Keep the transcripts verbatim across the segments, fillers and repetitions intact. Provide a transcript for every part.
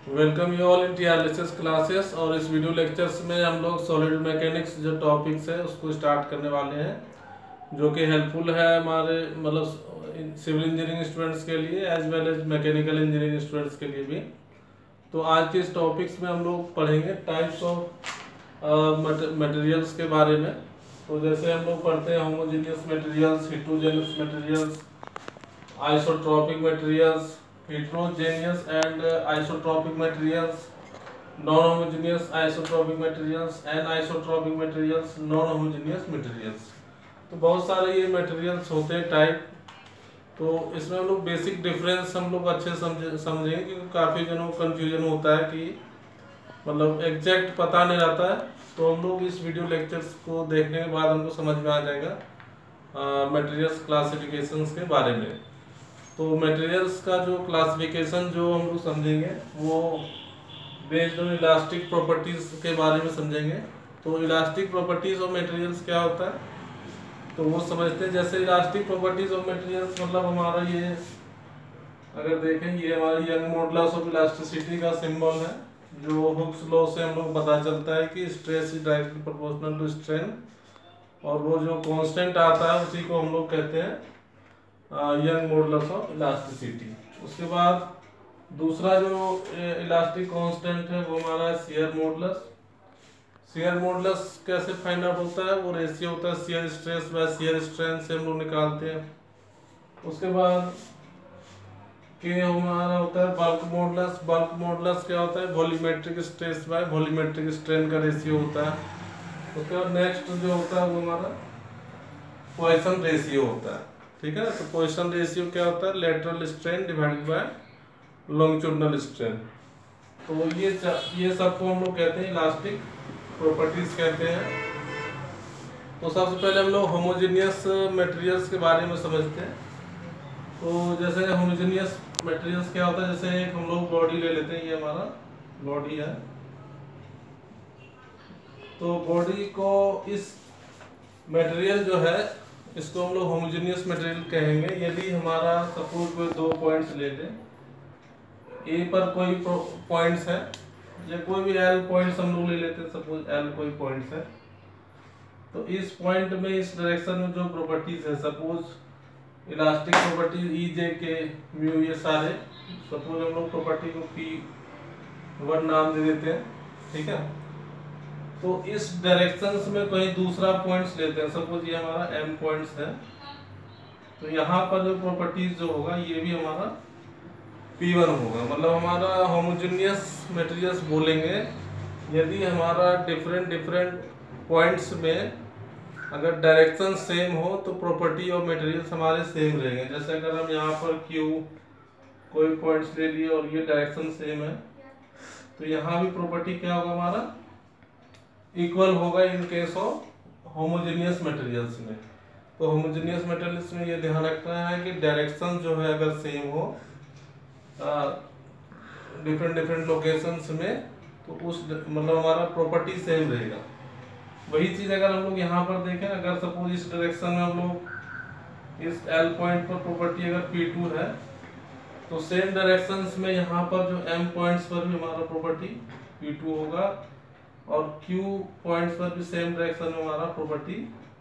Welcome you all in TRLSS classes. और इस video lectures में हम लोग सॉलिड मैकेनिक्स जो टॉपिक्स है उसको स्टार्ट करने वाले हैं, जो कि हेल्पफुल है हमारे मतलब सिविल इंजीनियरिंग स्टूडेंट्स के लिए as well as mechanical engineering students के लिए भी। तो आज के इस टॉपिक्स में हम लोग पढ़ेंगे टाइप्स ऑफ मटेरियल्स के बारे में। तो जैसे हम लोग पढ़ते हैं homogeneous materials, heterogeneous materials, isotropic materials, heterogeneous and uh, isotropic materials, non-homogeneous isotropic materials and isotropic materials, non-homogeneous materials। तो बहुत सारे ये मटेरियल्स होते हैं टाइप। तो इसमें हम लोग बेसिक डिफरेंस हम लोग अच्छे समझे समझेंगे क्योंकि काफ़ी जनों को कन्फ्यूजन होता है कि मतलब एग्जैक्ट पता नहीं रहता है। तो हम लोग इस वीडियो लेक्चर्स को देखने के बाद हमको समझ में आ जाएगा मटेरियल्स क्लासिफिकेशंस के बारे में। तो मटेरियल्स का जो क्लासिफिकेशन जो हम लोग समझेंगे वो बेस्ड ऑन इलास्टिक प्रॉपर्टीज के बारे में समझेंगे। तो इलास्टिक प्रॉपर्टीज ऑफ मटेरियल्स क्या होता है तो वो समझते हैं। जैसे इलास्टिक प्रॉपर्टीज ऑफ मटेरियल्स मतलब हमारा ये अगर देखें, ये हमारी यंग मॉडुलस ऑफ इलास्टिसिटी का सिंबल है, जो हुक्स लॉ से हम लोग पता चलता है कि stress is directly proportional to strain, और वो जो कांस्टेंट आता है उसी को हम लोग कहते हैं यंग मॉडुलस ऑफ इलास्टिसिटी। उसके बाद दूसरा जो इलास्टिक कांस्टेंट है वो हमारा है शियर मॉडुलस। शियर मॉडुलस कैसे फाइंड आउट होता है? वो रेशियो होता है shear stress by shear strain से हम लोग निकालते हैं। उसके बाद के हमारा होता है बल्क मॉडुलस। बल्क मॉडुलस क्या होता है? Volumetric stress by volumetric strain का रेशियो होता है। उसके बाद नेक्स्ट जो होता है वो हमारा पॉइसन रेशियो होता है। ठीक है, तो पॉइसन रेशियो क्या होता है? Lateral strain divided by longitudinal strain. तो ये ये सबको हम लोग कहते हैं इलास्टिक प्रॉपर्टीज कहते हैं। तो सबसे पहले हम लोग होमोजेनियस मटेरियल्स के बारे में समझते हैं। तो जैसे होमोजेनियस मटेरियल्स क्या होता है, जैसे एक हम लोग बॉडी ले लेते हैं, ये हमारा बॉडी है। तो बॉडी को इस मटेरियल जो है इसको हम लोग होमोजेनियस मटेरियल कहेंगे यदि हमारा सपोज कोई दो पॉइंट्स ले लें, ए पर कोई पॉइंट्स है या कोई भी एल पॉइंट्स हम लोग ले लेते हैं, सपोज एल कोई पॉइंट्स है। तो इस पॉइंट में इस डायरेक्शन में जो प्रॉपर्टीज है, suppose elastic properties E J K mu, ये सारे सपोज हम लोग प्रॉपर्टी को पी वन नाम दे देते हैं। ठीक है, तो इस डायरेक्शंस में कहीं दूसरा पॉइंट्स लेते हैं, सपोज ये हमारा एम पॉइंट्स है। तो यहाँ पर जो प्रॉपर्टीज जो होगा ये भी हमारा पी वन होगा। मतलब हमारा होमोजेनियस मटेरियल्स बोलेंगे यदि हमारा डिफरेंट डिफरेंट पॉइंट्स में अगर डायरेक्शन सेम हो तो प्रॉपर्टी ऑफ मटेरियल्स हमारे सेम रहेंगे। जैसे अगर हम यहाँ पर क्यू कोई पॉइंट्स ले लिए और ये डायरेक्शन सेम है तो यहाँ भी प्रॉपर्टी क्या होगा? हमारा इक्वल होगा in case of homogeneous materials में। तो होमोजेनियस मटेरियल्स में ये ध्यान रखना है कि डायरेक्शन जो है अगर सेम हो डिफरेंट डिफरेंट लोकेशंस में तो उस मतलब हमारा प्रॉपर्टी सेम रहेगा। वही चीज अगर हम लोग यहाँ पर देखें, अगर सपोज इस डायरेक्शन में हम लोग इस एल पॉइंट पर प्रॉपर्टी अगर पी टू है तो सेम डायरेक्शंस में यहाँ पर जो एम पॉइंट्स पर भी हमारा प्रॉपर्टी पी टू होगा और Q पॉइंट्स पर भी सेम डायरेक्शन में हमारा प्रॉपर्टी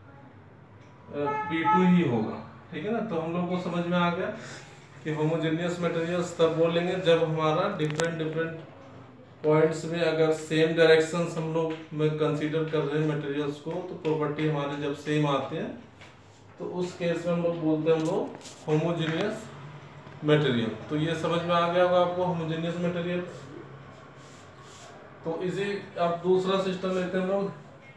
पी टू ही होगा। ठीक है ना, तो हम लोग को समझ में आ गया कि होमोजेनियस मटेरियल्स तब बोलेंगे जब हमारा डिफरेंट डिफरेंट पॉइंट्स में अगर सेम डायरेक्शंस हम लोग में कंसीडर कर रहे हैं मटेरियल्स को तो प्रॉपर्टी हमारे जब सेम आते हैं तो उस केस में हम लोग बोलते हैं हम लोग होमोजेनियस मटेरियल। तो ये समझ में आ गया होगा आपको होमोजेनियस मटेरियल। तो इसी अब दूसरा सिस्टम लेते हैं हम लोग।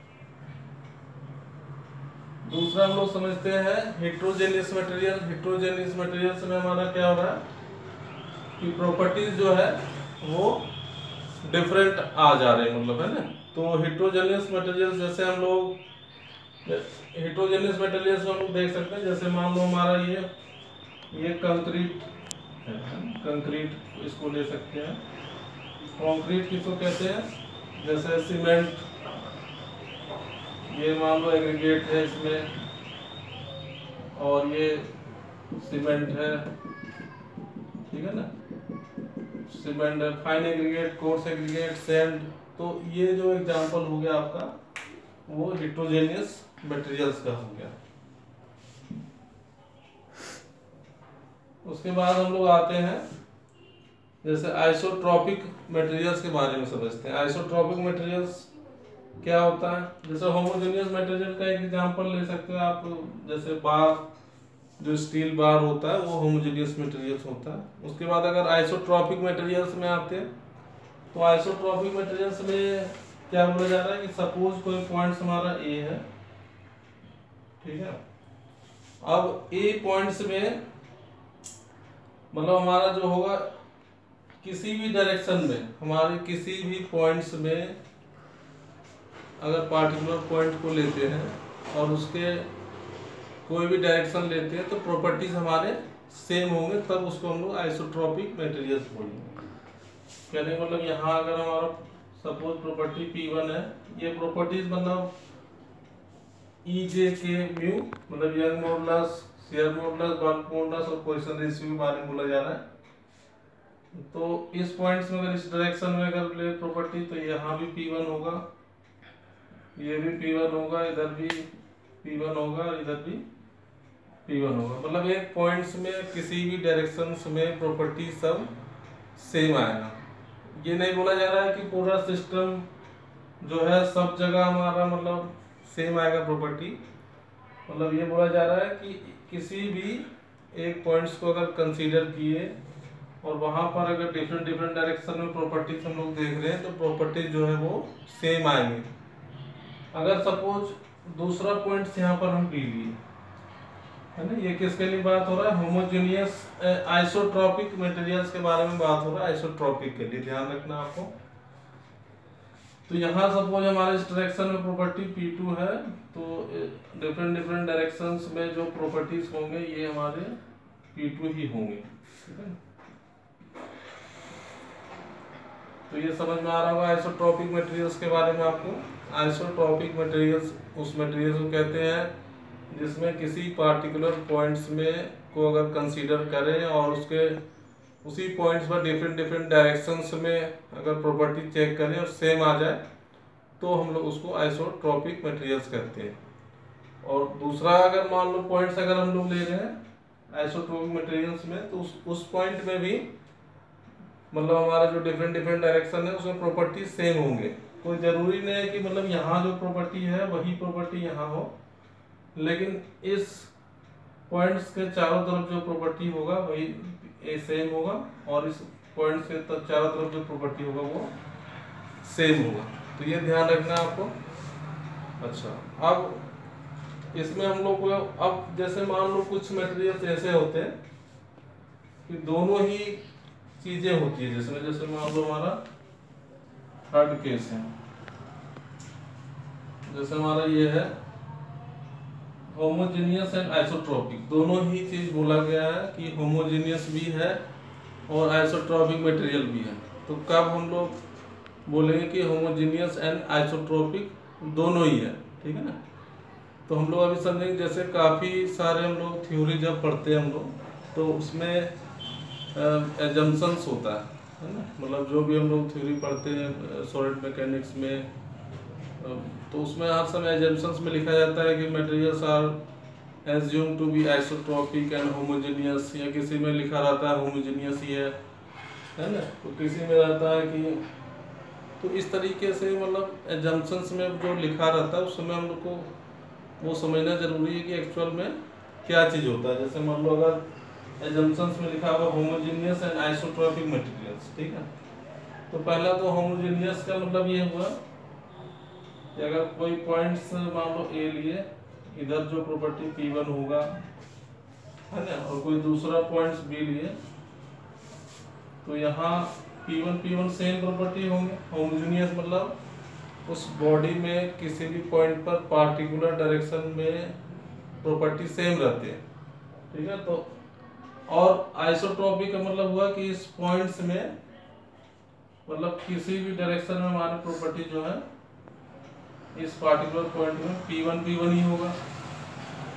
दूसरा हम लोग समझते हैं हेटेरोजेनियस मटेरियल। हेटेरोजेनियस मटेरियल्स में हमारा क्या हो रहा है कि प्रॉपर्टीज जो है वो डिफरेंट आ जा रहे हैं, मतलब है ना। तो हेटेरोजेनियस मटेरियल्स जैसे हम लोग हेटेरोजेनियस मटेरियल्स में हम लोग देख सकते हैं, जैसे मान लो हमारा ये ये कंक्रीट है, कंक्रीट इसको ले सकते हैं। कंक्रीट किसको कहते हैं? जैसे सीमेंट, ये मान लो एग्रीगेट है इसमें और ये सीमेंट है। ठीक है ना, सीमेंट है, fine aggregate, coarse aggregate, sand. तो ये जो एग्जांपल हो गया आपका वो हेट्रोजेनियस मटेरियल्स का हो गया। उसके बाद हम लोग आते हैं जैसे आइसोट्रॉपिक मटेरियल्स के बारे में समझते हैं। आइसोट्रॉपिक मटेरियल्स क्या होता है? जैसे होमोजेनियस मटेरियल का एक एग्जांपल ले सकते हैं आप, जैसे बार, जो स्टील बार होता है वो होमोजेनियस मटेरियल्स होता है। उसके बाद अगर आइसोट्रॉपिक मटेरियल्स में आते हैं तो आइसोट्रॉपिक मटेरियल्स में क्या बोला जा रहा है कि सपोज कोई पॉइंट्स हमारा ए है, ठीक है। अब ए पॉइंट्स में मतलब हमारा जो होगा किसी भी डायरेक्शन में, हमारे किसी भी पॉइंट्स में अगर पार्टिकुलर पॉइंट को लेते हैं और उसके कोई भी डायरेक्शन लेते हैं तो प्रॉपर्टीज हमारे सेम होंगे, तब उसको हम लोग आइसोट्रॉपिक मटेरियल्स बोलेंगे। कहने का मतलब यहाँ अगर हमारा सपोज प्रॉपर्टी पी वन है, ये प्रॉपर्टीज मतलब ई जे के म्यू मतलब Young modulus, shear modulus, bulk modulus और पॉइसन रेशियो के बारे में बोला जा रहा है। तो इस पॉइंट्स में अगर इस डायरेक्शन में अगर ले प्रॉपर्टी तो यहाँ भी पी वन होगा, ये भी पी वन होगा, इधर भी पी वन होगा, इधर भी पी वन होगा। मतलब एक पॉइंट्स में किसी भी डायरेक्शंस में प्रॉपर्टी सब सेम आएगा। ये नहीं बोला जा रहा है कि पूरा सिस्टम जो है सब जगह हमारा मतलब सेम आएगा प्रॉपर्टी। मतलब ये बोला जा रहा है कि किसी भी एक पॉइंट्स को अगर कंसीडर किए और वहां पर अगर डिफरेंट डिफरेंट डायरेक्शन में प्रॉपर्टीज हम लोग देख रहे हैं तो प्रॉपर्टीज जो है वो सेम आएंगे। अगर सपोज दूसरा पॉइंट्स यहाँ पर हम पी लिए है ना, ये किसके लिए बात हो रहा है? होमोजेनियस आइसोट्रॉपिक मटेरियल्स के बारे में बात हो रहा है, आइसोट्रॉपिक के लिए ध्यान रखना आपको। तो यहाँ सपोज हमारे इस डायरेक्शन में प्रॉपर्टी पी टू है, तो डिफरेंट डिफरेंट डायरेक्शंस में जो प्रॉपर्टीज होंगे ये हमारे पी टू ही होंगे, ठीक है। तो ये समझ में आ रहा होगा आइसोट्रॉपिक मटेरियल्स के बारे में आपको। आइसोट्रॉपिक मटेरियल्स उस मटेरियल्स को कहते हैं जिसमें किसी पार्टिकुलर पॉइंट्स में को अगर कंसीडर करें और उसके उसी पॉइंट्स पर डिफरेंट डिफरेंट डायरेक्शंस में अगर प्रॉपर्टी चेक करें और सेम आ जाए तो हम लोग उसको आइसोट्रॉपिक मटेरियल्स कहते हैं। और दूसरा अगर मान लो पॉइंट्स अगर हम लोग ले रहे हैं आइसोट्रॉपिक मटेरियल्स में तो उस उस पॉइंट में भी मतलब हमारा जो डिफरेंट डिफरेंट डायरेक्शन है उसमें प्रॉपर्टी सेम होंगे। कोई जरूरी नहीं है कि मतलब यहाँ जो प्रॉपर्टी है वही प्रॉपर्टी यहाँ हो, लेकिन इस पॉइंट्स के चारों तरफ जो प्रॉपर्टी होगा वही ए सेम होगा और इस पॉइंट्स के चारों तरफ जो प्रॉपर्टी होगा वो सेम होगा। तो ये ध्यान रखना आपको। अच्छा, अब इसमें हम लोग को अब जैसे मान लो कुछ मटेरियल्स ऐसे होते हैं कि दोनों ही चीजें होती है, जिसमें जैसे मान लो हमारा थर्ड केस है, जैसे हमारा ये है होमोजेनियस एंड आइसोट्रॉपिक, दोनों ही चीज बोला गया है कि होमोजेनियस भी है और आइसोट्रॉपिक मटेरियल भी है। तो कब हम लोग बोलेंगे कि होमोजेनियस एंड आइसोट्रॉपिक दोनों ही है, ठीक है ना। तो हम लोग अभी समझेंगे जैसे काफ़ी सारे हम लोग थ्योरी जब पढ़ते हैं हम लोग तो उसमें एजम्पशंस होता है है ना। मतलब जो भी हम लोग थ्योरी पढ़ते हैं सॉलिड मैकेनिक्स में तो उसमें हर समय एजम्पशंस में लिखा जाता है कि materials are assume to be isotropic and homogeneous, या किसी में लिखा रहता है होमोजेनियस ही है है ना, तो किसी में रहता है कि तो इस तरीके से मतलब एजम्पशंस में जो लिखा रहता है उस समय हम लोग को वो समझना जरूरी है कि एक्चुअल में क्या चीज़ होता है। जैसे मान लो अगर एजम्पशंस में लिखा हुआ होमोजेनियस एंड आइसोट्रॉपिक मटेरियल्स, ठीक है, तो पहला तो होमोजेनियस का मतलब ये हुआ कि अगर कोई पॉइंट्स मान लो ए लिए, इधर जो प्रॉपर्टी पी वन होगा है ना, और कोई दूसरा पॉइंट्स बी लिए तो यहाँ P one P one same property होंगे। होमोजेनियस मतलब उस बॉडी में किसी भी पॉइंट पर पार्टिकुलर डायरेक्शन में प्रॉपर्टी सेम रहती है, ठीक है। तो और आइसोट्रॉपिक का मतलब हुआ कि इस पॉइंट्स में मतलब किसी भी डायरेक्शन में हमारी प्रॉपर्टी जो है इस पार्टिकुलर पॉइंट में पी वन पी वन ही होगा,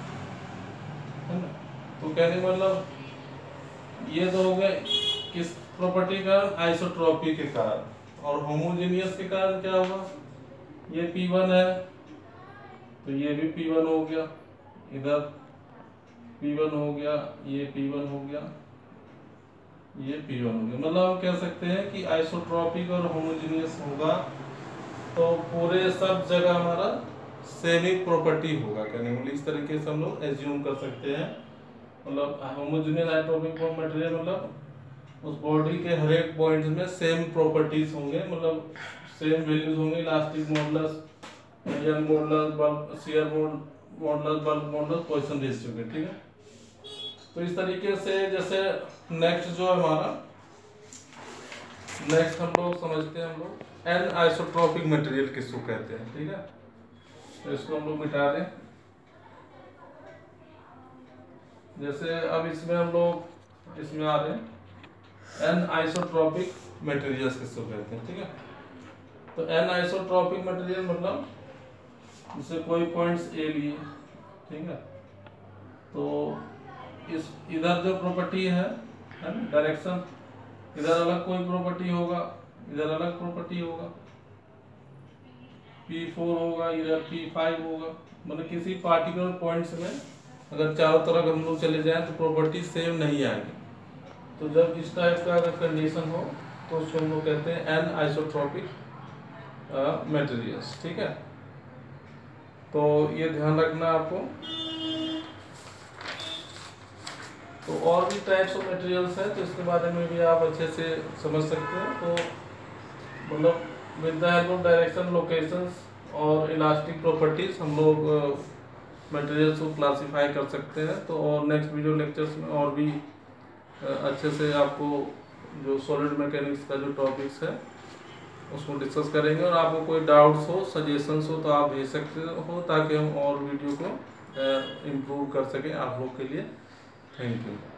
है ना। तो कहने का मतलब ये तो हो गए किस प्रॉपर्टी का आइसोट्रॉपी के कारण, और होमोजेनियस के कारण क्या होगा, ये पी वन है तो ये भी पी वन हो गया, इधर पी वन हो गया, ये पी वन हो गया, ये पी वन हो गया। मतलब हम कह सकते हैं कि आइसोट्रॉपिक और होमोजेनियस होगा तो पूरे सब जगह हमारा सेम ही प्रॉपर्टी होगा, कहने मतलब इस तरीके से हम लोग एज्यूम कर सकते हैं। मतलब होमोजेनियस आइसोट्रॉपिक मटेरियल मतलब उस बॉडी के हर एक पॉइंट्स में सेम प्रॉपर्टीज होंगे, मतलब सेम वैल्यूज होंगे, elastic modulus, Young modulus, bulk shear modulus, bulk modulus, Poisson ratio के, ठीक है। तो इस तरीके से जैसे नेक्स्ट जो हमारा नेक्स्ट हम लोग समझते हैं हम लोग एन आइसोट्रॉपिक मटेरियल किसको कहते हैं, ठीक है। तो इसको हम लोग मिटा दें। जैसे अब इसमें हम लोग इसमें आ रहे हैं एन आइसोट्रॉपिक मटेरियल्स किसको कहते हैं, ठीक है। तो एन आइसोट्रॉपिक मटेरियल मतलब जैसे कोई पॉइंट्स ए लिए, ठीक है, तो इस इधर जो प्रॉपर्टी है डायरेक्शन, इधर अलग कोई प्रॉपर्टी होगा, इधर अलग प्रॉपर्टी होगा, पी फोर होगा, इधर पी फाइव होगा। मतलब किसी पार्टिकुलर पॉइंट्स में अगर चारों तरफ हम लोग चले जाएं तो प्रॉपर्टी सेम नहीं आएगी। तो जब इस टाइप का अगर कंडीशन हो तो उसको हम लोग कहते हैं एन आइसोट्रॉपिक मटेरियल्स, ठीक है। तो ये ध्यान रखना आपको। तो और भी टाइप्स ऑफ मटेरियल्स हैं तो इसके बारे में भी आप अच्छे से समझ सकते हैं। तो मतलब with the help of direction, locations और इलास्टिक प्रॉपर्टीज हम लोग मटेरियल्स को क्लासिफाई कर सकते हैं। तो और नेक्स्ट वीडियो लेक्चर्स में और भी अच्छे से आपको जो सॉलिड मैकेनिक्स का जो टॉपिक्स है उसको डिस्कस करेंगे। और आपको कोई डाउट्स हो, सजेशंस हो तो आप भेज सकते हो ताकि हम और वीडियो को इम्प्रूव कर सकें आप लोग के लिए। Thank you.